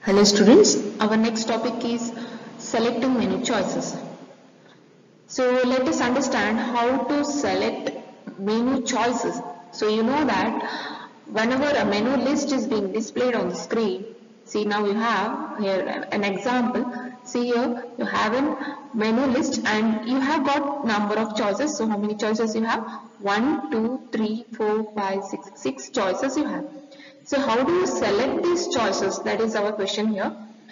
Hello students, our next topic is selecting menu choices. So let us understand how to select menu choices. So you know that whenever a menu list is being displayed on the screen, see now you have here an example. See here you have a menu list and you have got number of choices. So how many choices you have? 1, 2, 3, 4, 5, 6, 6 choices you have. So how do you select these choices? That is our question here.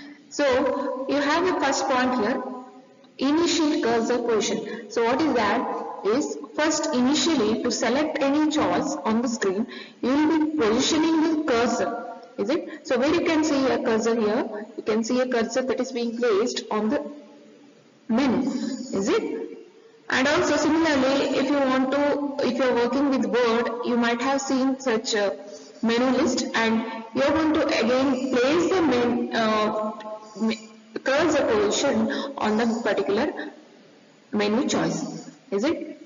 So you have a first point here, initial cursor position. So what is that? Is first initially to select any choice on the screen, you will be positioning the cursor. Is it? So where you can see a cursor here, you can see a cursor that is being placed on the menu. Is it? And also similarly, if you are working with Word, you might have seen such a menu list, and you are going to again place the cursor position on the particular menu choice. Is it?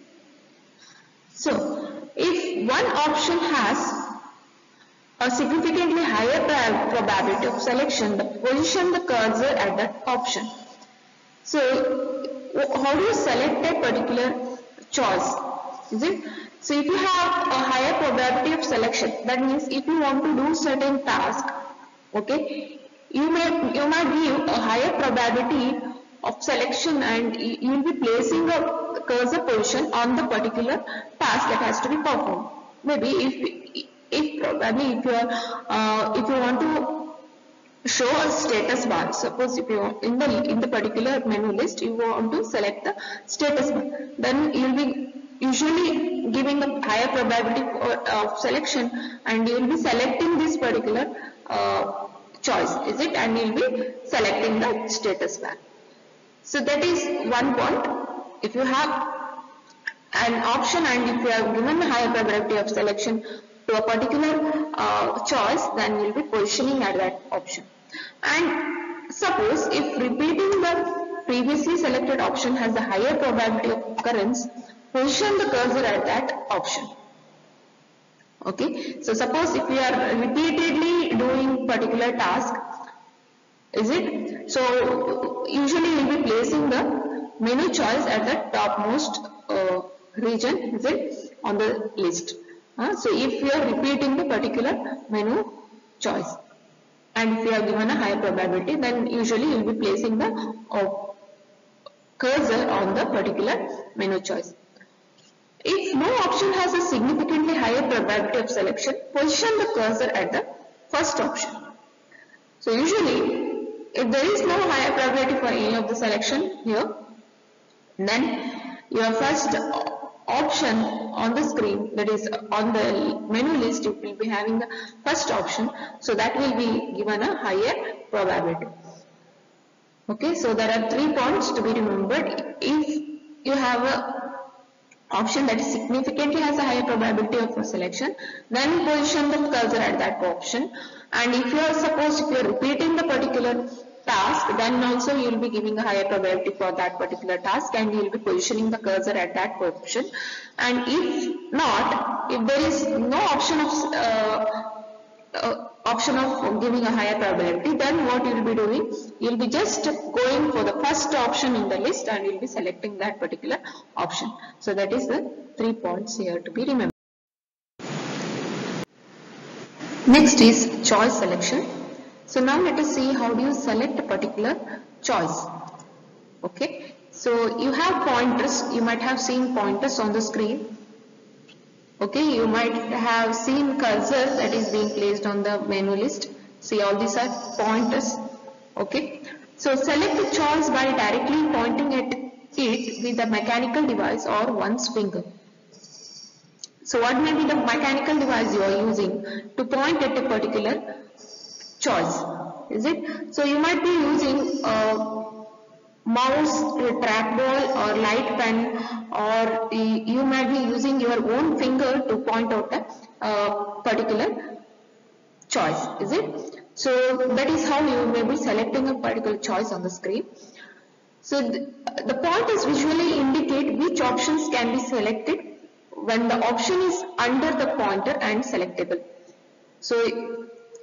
So, if one option has a significantly higher probability of selection, position the cursor at that option. So, how do you select a particular choice? Is it? So, if you have a higher probability of selection, that means if you want to do certain task, okay, you might give a higher probability of selection, and you will be placing a cursor position on the particular task that has to be performed. Maybe if probably if you want to show a status bar. Suppose if you in the particular menu list you want to select the status bar, then you will be usually giving a higher probability of selection, and you will be selecting this particular choice, is it? And you will be selecting the status bar. So that is one point. If you have an option and if you have given a higher probability of selection to a particular choice, then you will be positioning at that option. And suppose if repeating the previously selected option has a higher probability of occurrence, position the cursor at that option. Okay, so suppose if you are repeatedly doing particular task, is it? So usually you will be placing the menu choice at the topmost region, is it, on the list. So if you are repeating the particular menu choice, and if you have given a higher probability, then usually you will be placing the cursor on the particular menu choice. If no option has a significantly higher probability of selection, position the cursor at the first option. So usually, if there is no higher probability for any of the selection here, then your first option on the screen, that is on the menu list, you will be having the first option, so that will be given a higher probability. Okay, so there are 3 points to be remembered. If you have a option that significantly has a higher probability of selection, then position the cursor at that option. And if you are if you are repeating the particular task, then also you will be giving a higher probability for that particular task, and you will be positioning the cursor at that option. And if not, if there is no option of giving a higher probability, then what you will be doing, you will be just going for the first option in the list, and you will be selecting that particular option. So that is the 3 points here to be remembered. Next is choice selection. So now let us see how do you select a particular choice. Okay, so you have pointers, you might have seen pointers on the screen. Okay, you might have seen cursor that is being placed on the menu list. See, all these are pointers. Okay, so select the choice by directly pointing at it with a mechanical device or one's finger. So what may be the mechanical device you are using to point at a particular choice? Is it? So you might be using mouse, trackball or light pen, or you might be using your own finger to point out a particular choice, is it? So that is how you may be selecting a particular choice on the screen. So the pointers visually indicate which options can be selected when the option is under the pointer and selectable. So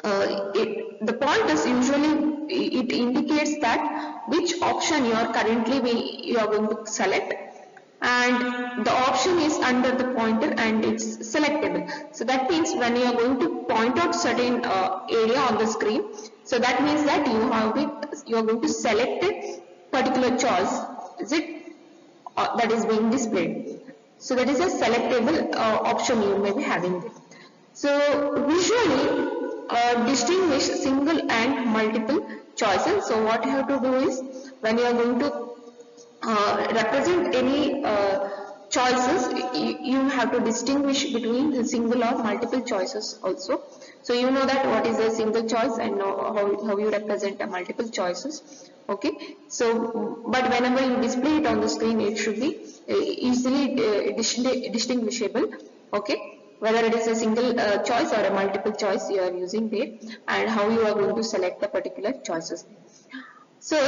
the point is usually it indicates that which option you are going to select, and the option is under the pointer and it's selectable. So that means when you are going to point out certain area on the screen, so that means that you are going to select a particular choice, is it, that is being displayed. So that is a selectable option you may be having there. So visually distinguish single and multiple choices. So what you have to do is, when you are going to represent any choices, you have to distinguish between the single or multiple choices also. So you know that what is a single choice and know how you represent a multiple choices. Okay, so but whenever you display it on the screen, it should be easily distinguishable. Okay, whether it is a single choice or a multiple choice you are using there, and how you are going to select the particular choices. So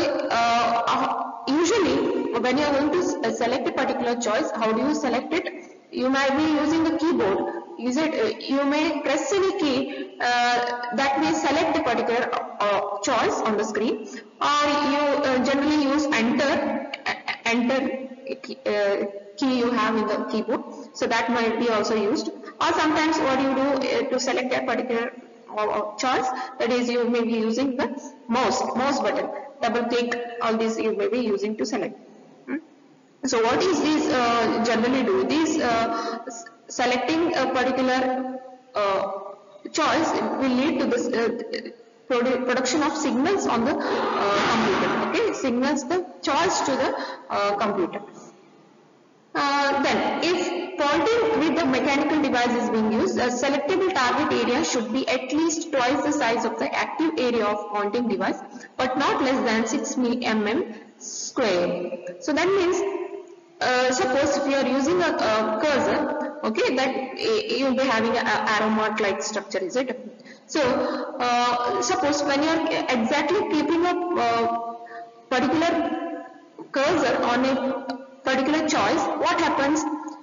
usually when you are going to select a particular choice, how do you select it? You might be using the keyboard. You may press any key that may select the particular choice on the screen, or you generally use enter key you have in the keyboard. So that might be also used. Or sometimes what you do to select a particular choice, that is you may be using the mouse button, double click, all these you may be using to select. So what is these generally do? These selecting a particular choice will lead to this production of signals on the computer. Okay, signals the choice to the computer. Then, if pointing with the mechanical device is being used, a selectable target area should be at least twice the size of the active area of pointing device, but not less than 6 mm square. So that means, suppose if you are using a cursor, okay, that you will be having an arrow mark like structure, is it? So, suppose when you are exactly keeping a particular cursor on a particular choice, what happens?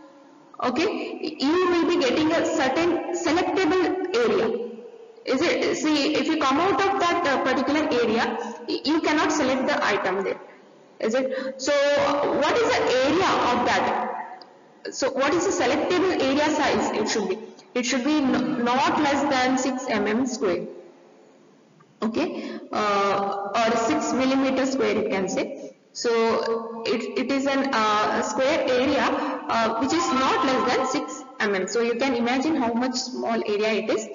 Okay, you will be getting a certain selectable area. Is it? See, if you come out of that particular area, you cannot select the item there. Is it? So, what is the area of that? So, what is the selectable area size? It should be not less than 6 mm square. Okay, or 6 mm square you can say. So it is an square area which is not less than 6 mm. So you can imagine how much small area it is.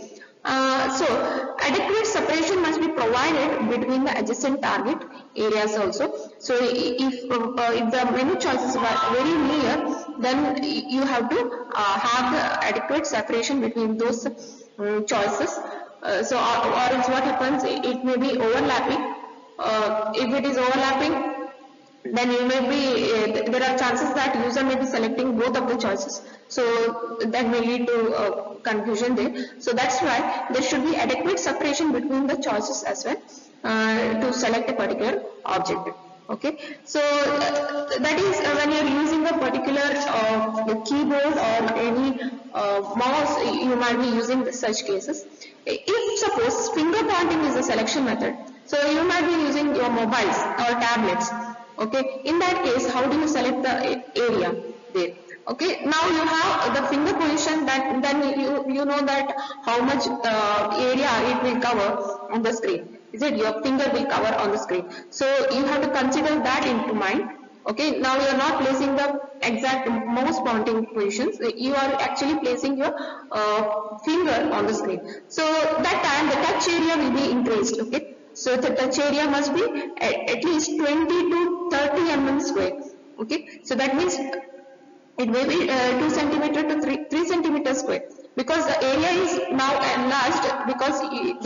So adequate separation must be provided between the adjacent target areas also. So if the menu choices are very near, then you have to have the adequate separation between those choices. So or else what happens, it may be overlapping. If it is overlapping, then you may be, there are chances that user may be selecting both of the choices. So that may lead to confusion there. So that's why there should be adequate separation between the choices as well to select a particular object. Okay, so that is when you are using a particular keyboard or any mouse, you might be using such cases. If suppose finger pointing is a selection method, so you might be using your mobiles or tablets. Okay, in that case, how do you select the area there? Okay, now you have the finger position, that then you know that how much area it will cover on the screen. Is it your finger will cover on the screen? So you have to consider that into mind. Okay, now you are not placing the exact mouse pointing positions. You are actually placing your finger on the screen. So that time the touch area will be increased. Okay. So the touch area must be at least 20 to 30 mm square. Okay, so that means it may be 2 centimeter to 3 centimeter square, because the area is now enlarged, because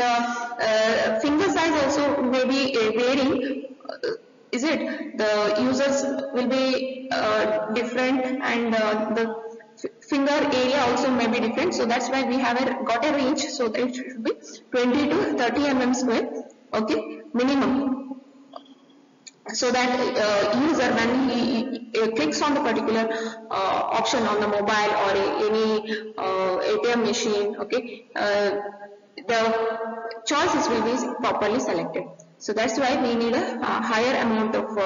the finger size also may be varying. Is it? The users will be different, and the finger area also may be different. So that's why we have got a range. So that it should be 20 to 30 mm square. Okay, minimum, so that user, when he clicks on the particular option on the mobile or any ATM machine, okay, the choices will be properly selected. So that's why we need a higher amount of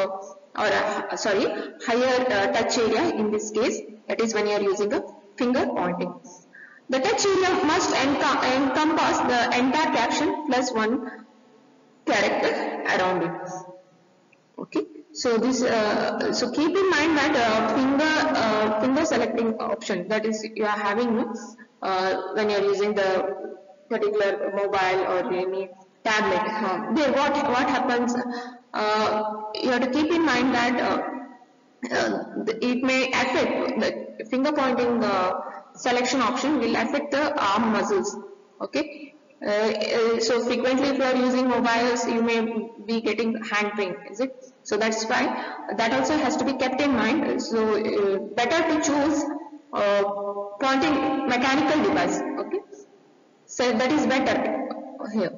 higher touch area in this case. That is when you are using a finger pointing. The touch area must encompass the entire caption plus one character around it. Okay. So this so keep in mind that finger selecting option, that is you are having when you are using the particular mobile or any tablet. There what happens, you have to keep in mind that it may affect the finger pointing selection option will affect the arm muscles. Okay. So frequently if you are using mobiles, you may be getting hand pain, is it? So that's why that also has to be kept in mind. So better to choose pointing mechanical device. Okay. So that is better here.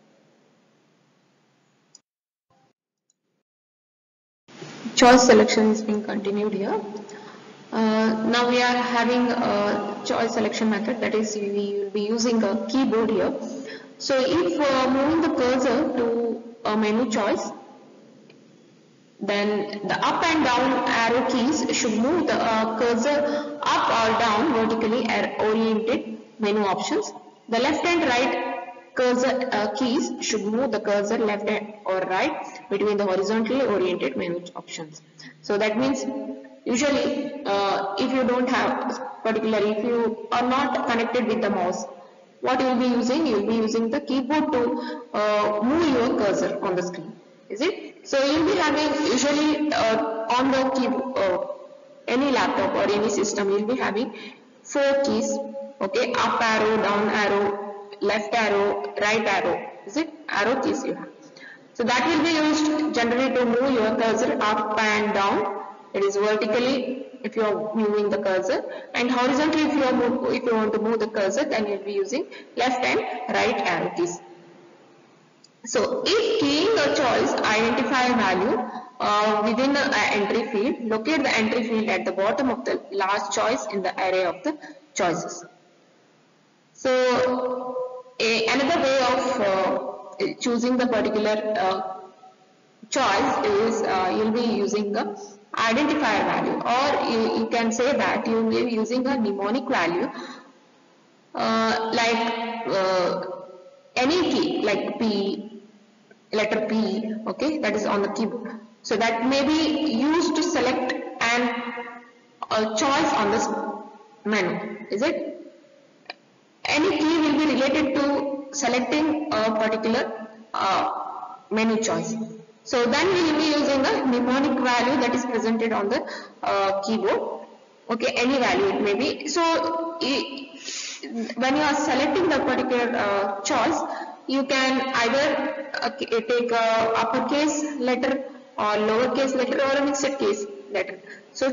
Choice selection is being continued here. Now we are having a choice selection method, that is we will be using a keyboard here. So if moving the cursor to a menu choice, then the up and down arrow keys should move the cursor up or down vertically oriented menu options. The left and right cursor keys should move the cursor left or right between the horizontally oriented menu options. So that means usually if you don't have, particularly if you are not connected with the mouse, what you will be using? You will be using the keyboard to move your cursor on the screen, is it? So you will be having usually on the keyboard, any laptop or any system, you will be having 4 keys. Okay, up arrow, down arrow, left arrow, right arrow, is it? Arrow keys you have. So that will be used generally to move your cursor up and down. It is vertically if you are moving the cursor, and horizontally if you want to move the cursor, then you will be using left and right arrow keys. So if keying a choice identifier value within the entry field, locate the entry field at the bottom of the last choice in the array of the choices. So another way of choosing the particular choice is you will be using the identifier value, or you can say that you will be using a mnemonic value like any key, like P, letter P, okay, that is on the keyboard. So that may be used to select a choice on this menu, is it? Any key will be related to selecting a particular menu choice. So then we will be using a mnemonic value that is presented on the keyboard. Okay, any value it may be. So when you are selecting the particular choice, you can either take a uppercase letter or lowercase letter or a mixed case letter. So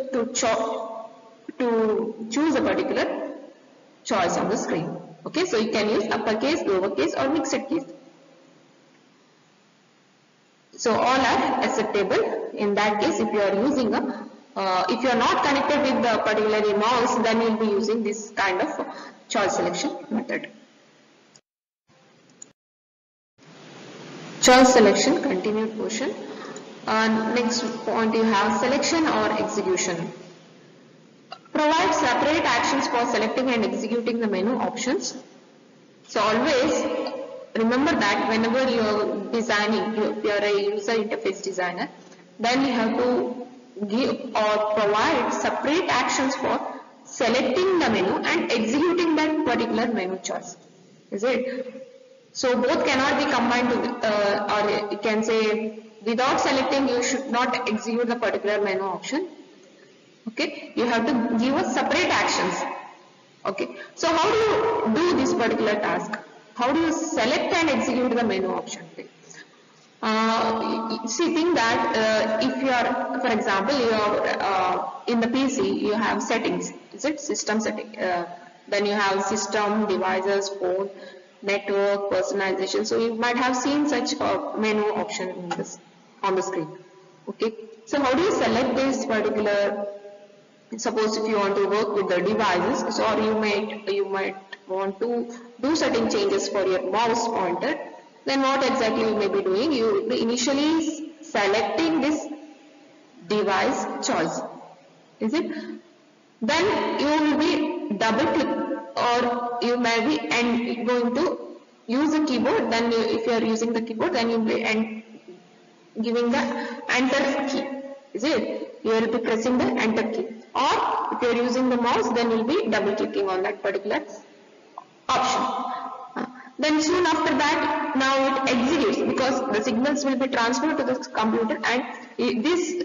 to choose a particular choice on the screen. Okay, so you can use uppercase, lowercase or mixed case. So all are acceptable. In that case, if you are using if you are not connected with the particular mouse, then you will be using this kind of choice selection method. Choice selection, continued portion. Next point you have selection or execution. Provide separate actions for selecting and executing the menu options. So always remember that whenever you are designing, you are a user interface designer, then you have to give or provide separate actions for selecting the menu and executing that particular menu choice. Is it? So both cannot be combined or you can say without selecting you should not execute the particular menu option. Okay, you have to give us separate actions. Okay, so how do you do this particular task? How do you select and execute the menu option? See, think that if you are, for example, you are in the PC, you have settings. Is it system setting? Then you have system, devices, phone, network, personalization. So you might have seen such a menu option in this on the screen. Okay, so how do you select this particular? Suppose if you want to work with the devices, so you might want to do certain changes for your mouse pointer, then what exactly you may be doing? You will be initially selecting this device choice, is it? Then you will be double click, or you may be going to use the keyboard. Then if you are using the keyboard, then you will be giving the enter key, is it? You will be pressing the enter key. Or if you are using the mouse, then you will be double clicking on that particular option. Then soon after that, now it executes, because the signals will be transferred to the computer, and this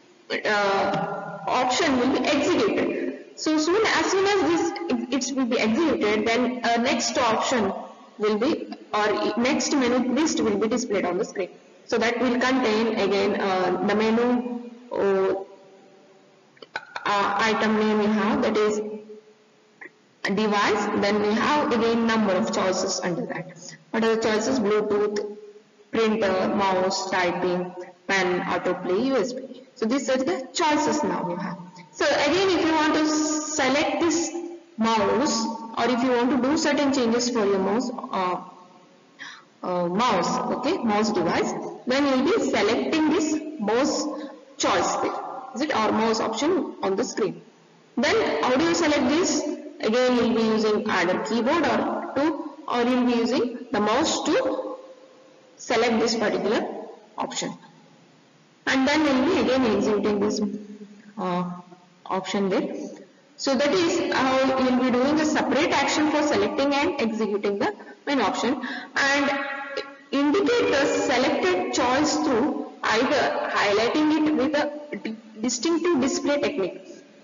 option will be executed. So as soon as this it will be executed, then next option will be, or next menu list will be displayed on the screen. So that will contain again the menu item name you have, that is device. Then we have again number of choices under that. What are the choices? Bluetooth, printer, mouse, typing, pen, autoplay, USB. So these are the choices now you have. So again, if you want to select this mouse, or if you want to do certain changes for your mouse, mouse device, then you will be selecting this mouse choice there, is it, or mouse option on the screen. Then how do you select this? Again, you will be using either keyboard or you will be using the mouse to select this particular option. And then we will be again executing this option there. So that is how you will be doing a separate action for selecting and executing the main option, and indicate the selected choice through either highlighting it with a distinctive display technique,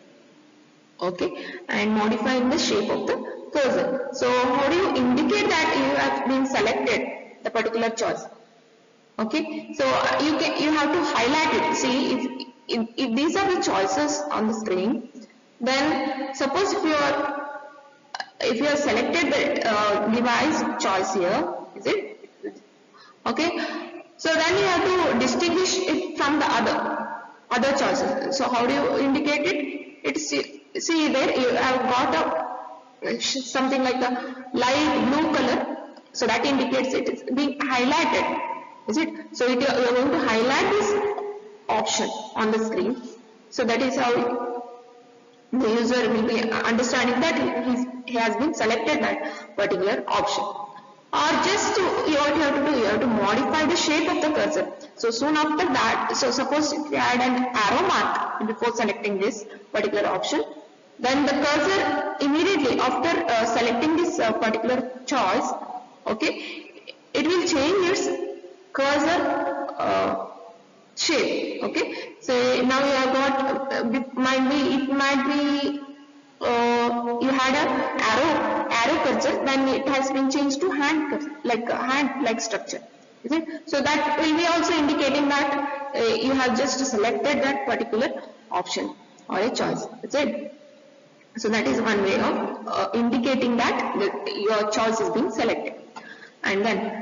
okay, and modifying the shape of the cursor. So how do you indicate that you have been selected the particular choice? Okay, so you have to highlight it. See, if these are the choices on the screen, then suppose if you have selected the device choice here, is it? Okay, so then you have to distinguish it from the other choices. So how do you indicate it? It's, see there you have got a something like a light blue color, so that indicates it is being highlighted, is it? So you are going to highlight this option on the screen. So that is how the user will be understanding that he has been selected that particular option. Or just what you have to do, you have to modify the shape of the cursor. So soon after that, so suppose if you add an arrow mark before selecting this particular option, then the cursor immediately after selecting this particular choice, okay, it will change its cursor shape, okay. So now you have got, it might be you had a arrow cursor, then it has been changed to hand cursor, like a hand-like structure, is it? So that will be also indicating that you have just selected that particular option or a choice, is it? So that is one way of indicating that your choice is being selected. And then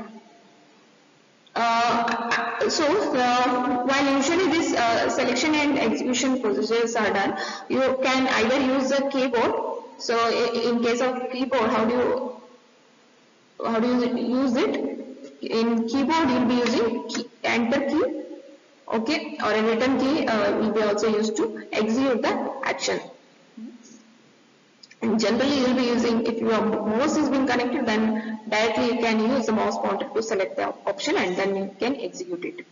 while usually this selection and execution procedures are done, you can either use the keyboard. So in case of keyboard, how do you use it? In keyboard you will be using enter key, okay, or a return key will be also used to execute the action. And generally you will be using, if your mouse is being connected, then directly you can use the mouse pointer to select the option and then you can execute it.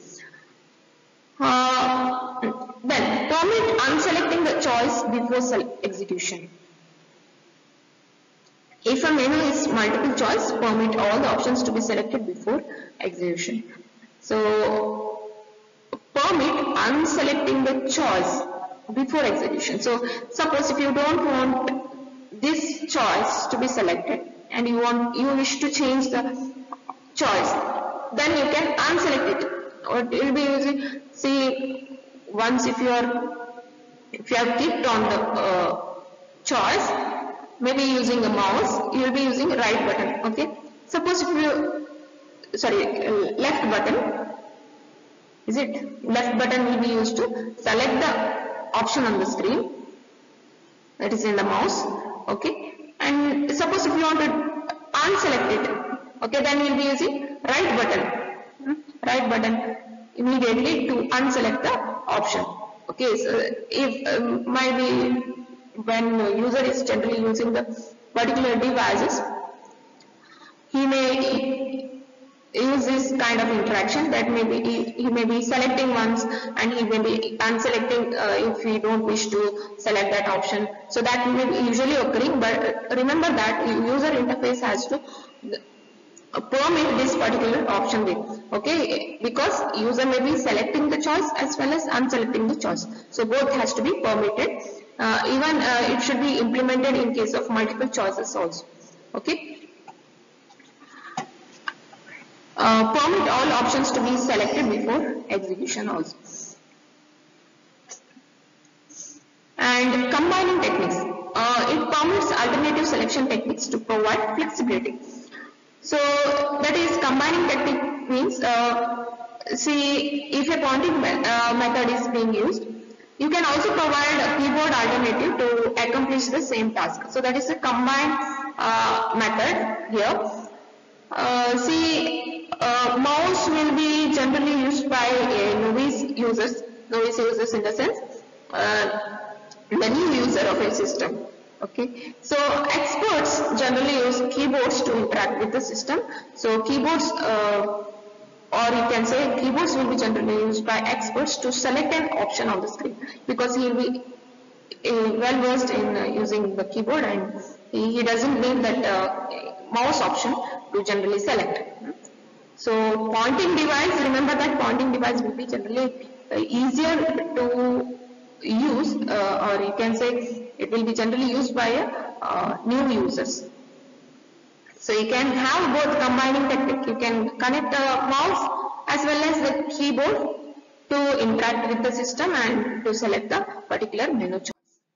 Then permit unselecting the choice before execution. If a menu is multiple choice, permit all the options to be selected before execution. So permit unselecting the choice before execution. So suppose if you don't want this choice to be selected and you wish to change the choice, then you can unselect it, or you will be using, see, once if you have clicked on the choice, maybe using a mouse, you will be using right button, okay. Suppose if you left button, is it? Left button will be used to select the option on the screen, that is in the mouse, okay. And suppose if you want to unselect it, okay, then we'll be using right button, right button immediately to unselect the option. Okay, so if might be when user is generally using the particular devices, he may use this kind of interaction that maybe he may be selecting once and he may be unselecting if we don't wish to select that option. So that may be usually occurring, but remember that user interface has to permit this particular option with, okay, because user may be selecting the choice as well as unselecting the choice. So both has to be permitted. Even it should be implemented in case of multiple choices also, okay. Permit all options to be selected before execution also. And combining techniques. It permits alternative selection techniques to provide flexibility. So that is combining technique means, see, if a pointing method is being used, you can also provide a keyboard alternative to accomplish the same task. So that is a combined method here. See, mouse will be generally used by novice users in the sense the new user of a system. Okay, so experts generally use keyboards to interact with the system. So keyboards, or you can say keyboards will be generally used by experts to select an option on the screen, because he will be well versed in using the keyboard, and he doesn't need that mouse option to generally select. So pointing device, remember that pointing device will be generally easier to use, or you can say it will be generally used by new users. So you can have both combining technique. You can connect the mouse as well as the keyboard to interact with the system and to select the particular menu choice.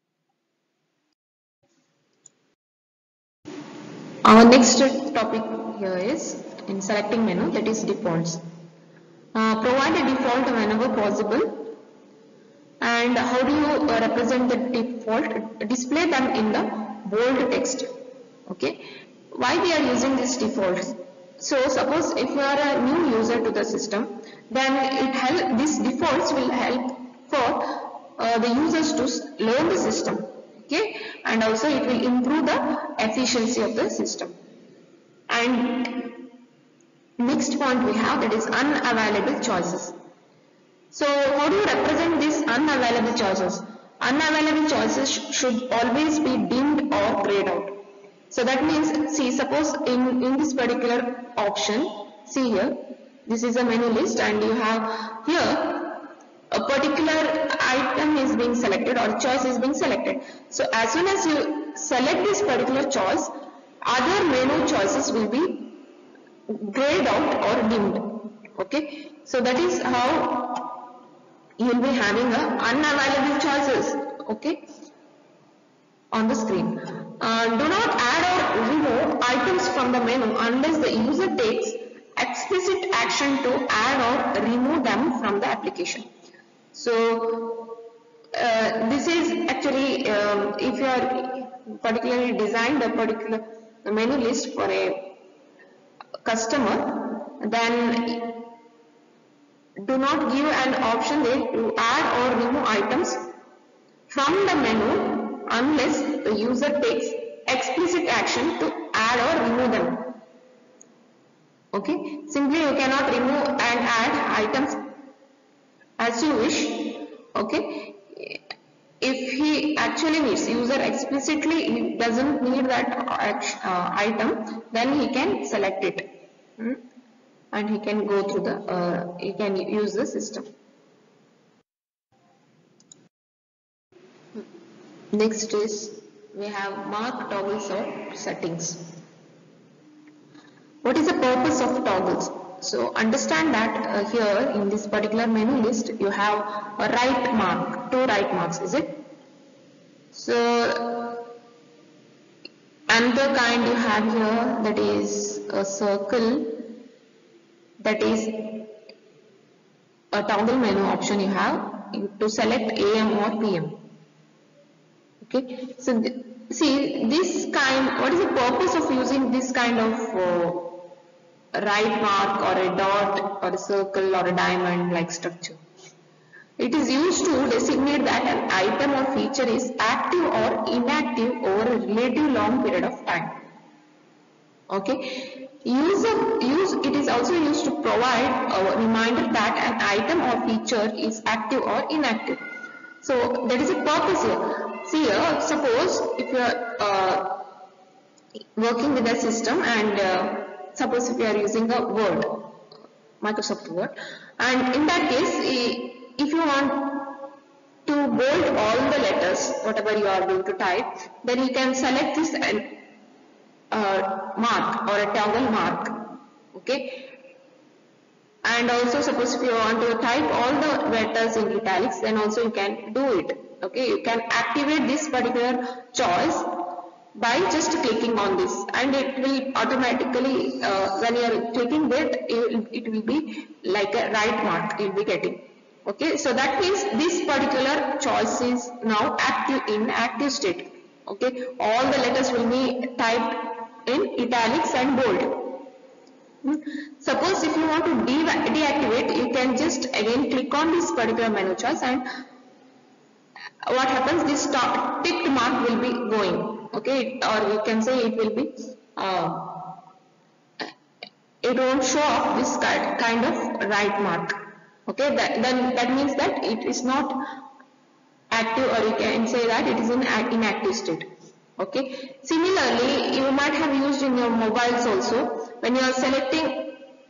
Our next topic here is in selecting menu, that is defaults. Provide a default whenever possible. And how do you represent the default? Display them in the bold text. Okay. Why we are using this defaults? So suppose if you are a new user to the system, then these defaults will help for the users to learn the system. Okay, and also it will improve the efficiency of the system. And next point we have, that is unavailable choices. So how do you represent these unavailable choices? Unavailable choices should always be dimmed or grayed out. So that means, see, suppose in this particular option, see here, this is a menu list and you have here a particular item is being selected or choice is being selected. So as soon as you select this particular choice, other menu choices will be grayed out or dimmed. Okay, so that is how you will be having unavailable choices, okay, on the screen. Do not add or remove items from the menu unless the user takes explicit action to add or remove them from the application. So this is actually if you are particularly designed a particular menu list for a customer, then do not give an option there to add or remove items from the menu unless the user takes explicit action to add or remove them. Okay, simply you cannot remove and add items as you wish. Okay, if he actually needs, user explicitly he doesn't need that item, then he can select it. And he can go through the, he can use the system. Next is, we have mark toggles or settings. What is the purpose of toggles? So understand that here in this particular menu list, you have a right mark, 2 right marks, is it? So another kind you have here, that is a circle, that is a toggle menu option you have to select AM or PM. Okay, so See, this kind, what is the purpose of using this kind of right mark or a dot or a circle or a diamond like structure? It is used to designate that an item or feature is active or inactive over a relative long period of time. Okay. It is also used to provide a reminder that an item or feature is active or inactive. So there is a purpose here. See here, suppose if you are working with a system and suppose if you are using a Word, Microsoft Word, and in that case, if you want to bold all the letters, whatever you are going to type, then you can select this mark or a toggle mark, okay. And also suppose if you want to type all the letters in italics, then also you can do it, okay. You can activate this particular choice by just clicking on this, and it will automatically, when you are clicking that, it will be like a right mark you will be getting, okay. So that means this particular choice is now in active state, okay. All the letters will be typed in italics and bold. Suppose if you want to deactivate, you can just again click on this particular menu choice, and what happens, this ticked mark will be going, okay, or you can say it will be it won't show up this kind of right mark, okay. That means that it is not active, or you can say that it is in inactive state, okay. Similarly, you might have used in your mobiles also, when you are selecting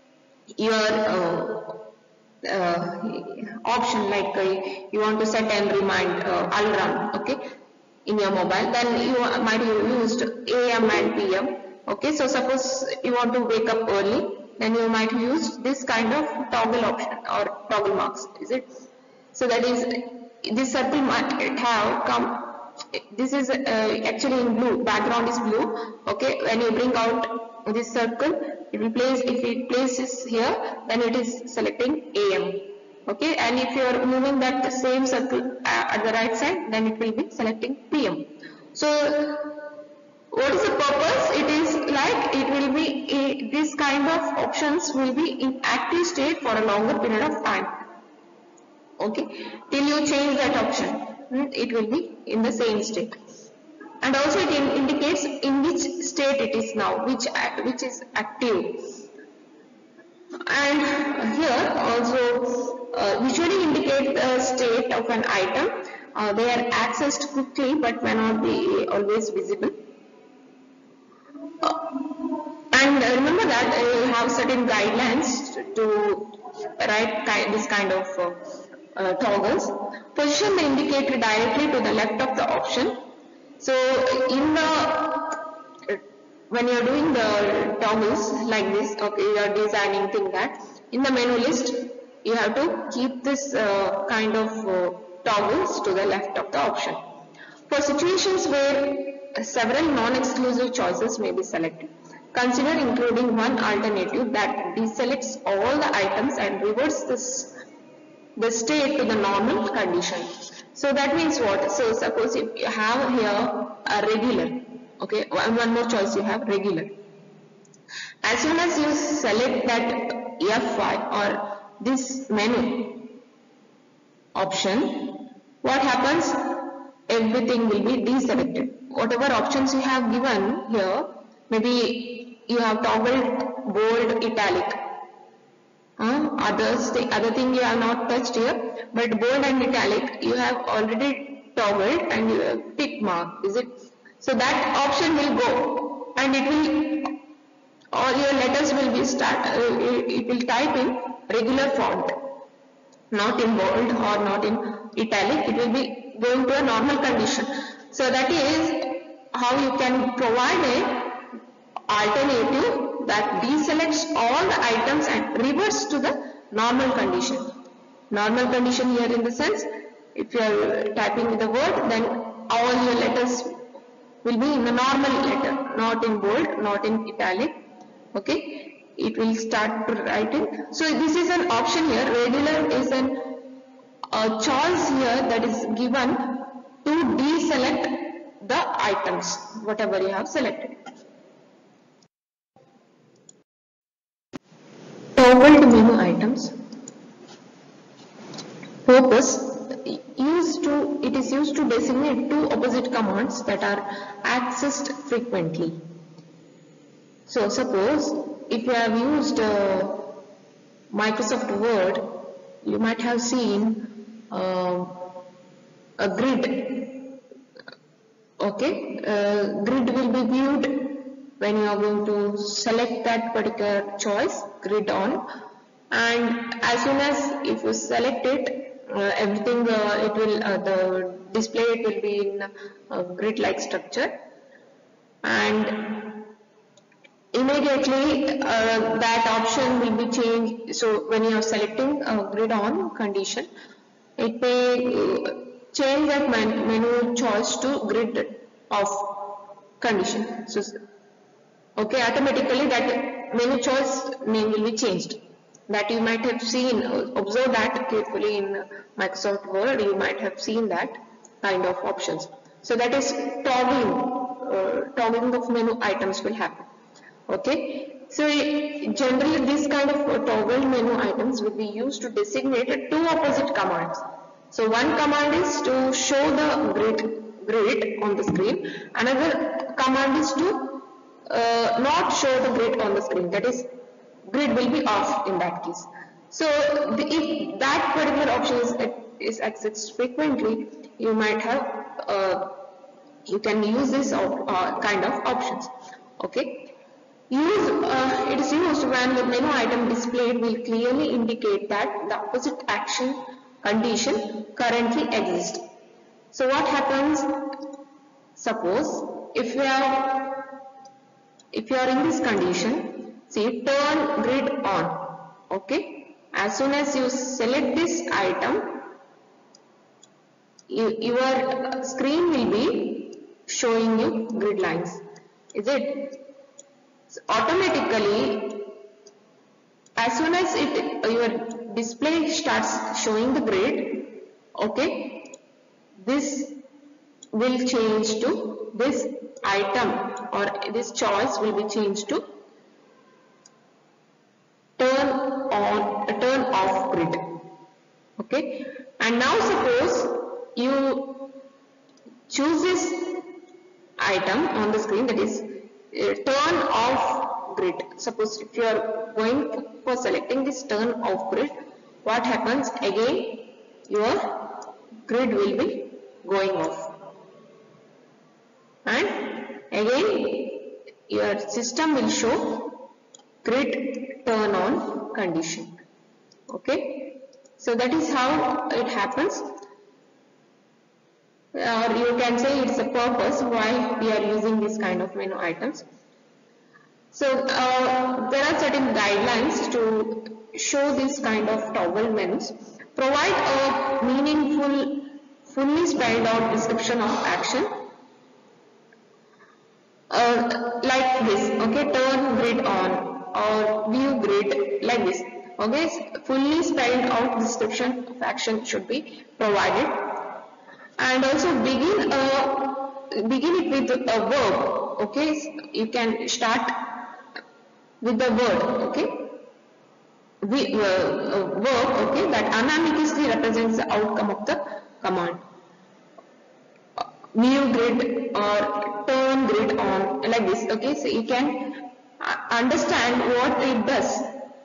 your option, like you want to set and remind alarm, okay, in your mobile, then you might have used AM and PM, okay. So suppose you want to wake up early, then you might use this kind of toggle option or toggle marks, is it? So that is, this circle might have come, this is actually in blue, background is blue, okay. When you bring out this circle, it will place, if it places here, then it is selecting AM, okay. And if you are moving that same circle at the right side, then it will be selecting PM. So what is the purpose? It is like it will be this kind of options will be in active state for a longer period of time, okay, till you change that option, it will be in the same state. And also it indicates in which state it is now, which is active. And here also visually indicate the state of an item. They are accessed quickly but may not be always visible. And remember that you have certain guidelines to write this kind of toggles. Position the indicator directly to the left of the option. So in the, when you are doing the toggles like this, okay, you are designing thing that, in the menu list you have to keep this kind of toggles to the left of the option. For situations where several non-exclusive choices may be selected, consider including one alternative that deselects all the items and reverts the state to the normal condition. So that means what? So suppose if you have here a regular, okay, one more choice you have, regular. As soon as you select that F5 or this menu option, what happens? Everything will be deselected. Whatever options you have given here, maybe you have toggled bold, italic. Other thing you have not touched here, but bold and italic you have already toggled and you have tick mark, is it? So that option will go, and it will, all your letters will be it will type in regular font, not in bold or not in italic. It will be going to a normal condition. So that is how you can provide a alternative that deselects all the items and reverts to the normal condition. Normal condition here in the sense, if you are typing with the word, then all your letters will be in the normal letter, not in bold, not in italic, okay. It will start writing. So this is an option here. Regular is a choice here that is given to deselect the items, whatever you have selected. Toggled menu items. Purpose: it is used to designate two opposite commands that are accessed frequently. So suppose if you have used Microsoft Word, you might have seen a grid. Okay, grid will be viewed when you are going to select that particular choice, grid on, and as soon as if you select it, everything it will the display it will be in a grid like structure, and immediately that option will be changed. So when you are selecting grid on condition, it may change that menu choice to grid off condition. So okay, automatically that menu choice name will be changed. That you might have seen, observe that carefully in Microsoft Word, you might have seen that kind of options. So that is toggling of menu items will happen. Okay, so generally this kind of toggle menu items will be used to designate two opposite commands. So one command is to show the grid on the screen, another command is to not show the grid on the screen, that is grid will be off in that case. So if that particular option is accessed frequently, you might have you can use this kind of options. Okay, it is used when the menu item displayed will clearly indicate that the opposite action condition currently exists. So what happens? Suppose if you are in this condition, see, turn grid on. Okay, as soon as you select this item, your screen will be showing you grid lines. Is it? So automatically, as soon as your display starts showing the grid, okay, this will change to this item, or this choice will be changed to turn off grid. Okay, and now suppose you choose this item on the screen, that is turn off grid. Suppose if you are going for selecting this turn off grid, what happens? Again your grid will be going off, and again your system will show grid turn on condition. Okay, so that is how it happens, or you can say it's a purpose why we are using this kind of menu items. So there are certain guidelines to show this kind of toggle menus. Provide a meaningful, fully spelled out description of action, like this. Okay, turn grid on or view grid, like this. Okay, fully spelled out description of action should be provided, and also begin it with a verb. Okay, so you can start with the word. Okay, verb. Okay, that unambiguously represents the outcome of the command. View grid or turn grid on, like this. Okay, so you can understand what it does.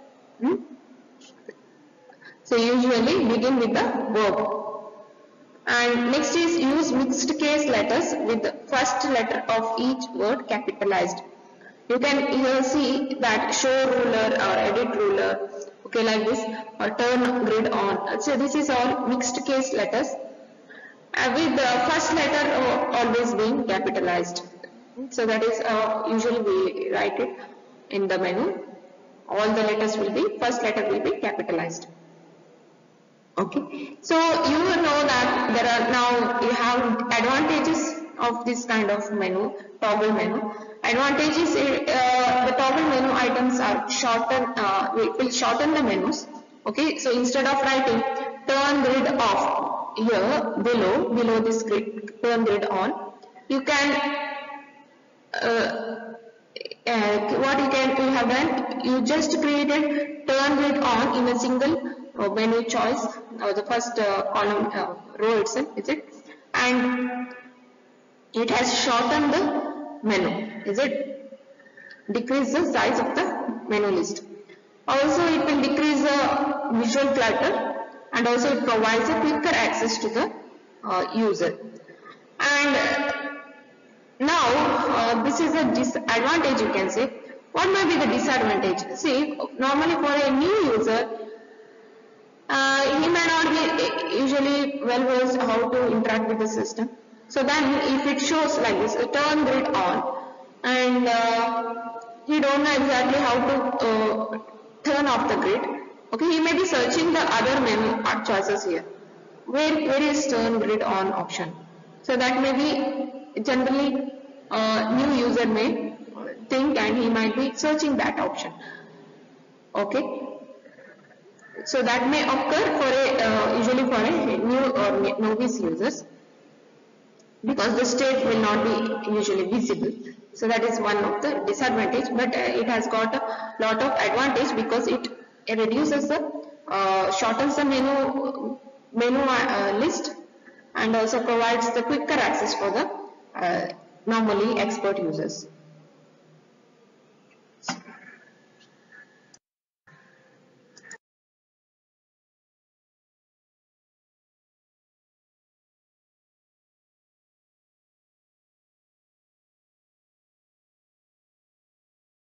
So usually begin with the verb. And next is use mixed case letters with the first letter of each word capitalized. You can here see that show ruler or edit ruler, okay, like this, or turn grid on. So this is all mixed case letters, with the first letter always being capitalized. So that is usually we write it in the menu. All the letters will be, first letter will be capitalized. Okay, so you know that there are now, you have advantages of this kind of menu, toggle menu. Advantages, the toggle menu items are shorten, will shorten the menus. Okay, so instead of writing turn grid off here below this grid, turn grid on, you can what you have done, you just created turn grid on in a single menu choice, or the first column row itself, is it? And it has shortened the menu, is it? Decrease the size of the menu list. Also it will decrease the visual clutter, and also it provides a quicker access to the user. And now this is a disadvantage, you can say. What might be the disadvantage? See, normally for a new user, he may not be usually well versed how to interact with the system. So then if it shows like this, turn grid on, and he don't know exactly how to turn off the grid. Okay, he may be searching the other menu choices here. Where is turn grid on option? So that may be generally new user may think, and he might be searching that option. Okay. So that may occur for a usually for a new or novice users, because the state will not be usually visible. So that is one of the disadvantage, but it has got a lot of advantage, because it reduces the shortens the menu list, and also provides the quicker access for the normally expert users.